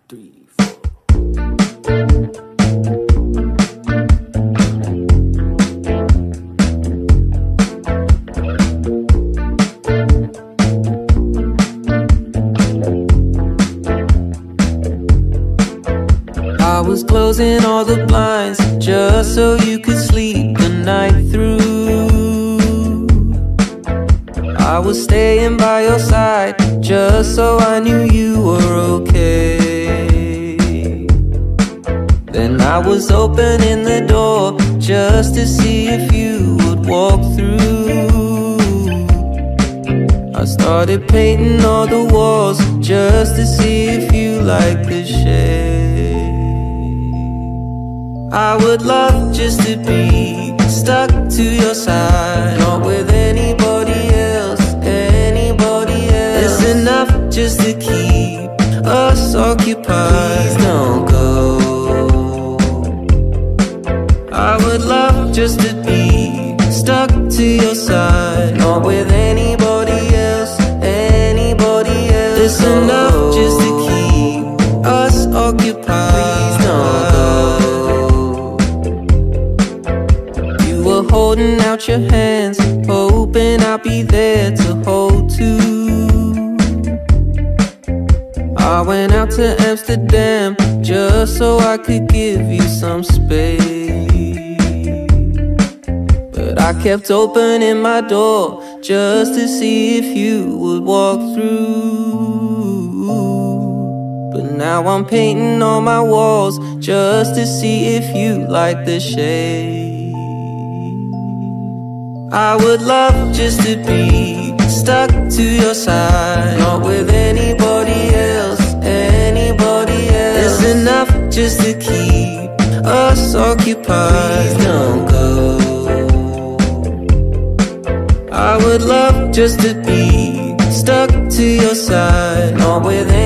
3, 4. I was closing all the blinds just so you could sleep the night through. I was staying by your side just so I knew you were okay. Then I was opening the door just to see if you would walk through. I started painting all the walls just to see if you liked the shade. I would love just to be stuck to your side, not with anybody else, anybody else. It's enough just to keep us occupied. Please don't go. I would love just to be stuck to your side, not with anybody else, anybody else. It's enough just to keep us occupied. Please don't go. Holding out your hands, hoping I'll be there to hold too. I went out to Amsterdam just so I could give you some space, but I kept opening my door just to see if you would walk through. But now I'm painting on my walls just to see if you like the shade. I would love just to be stuck to your side, not with anybody else, anybody else. It's enough just to keep us occupied. Please don't go. I would love just to be stuck to your side, not with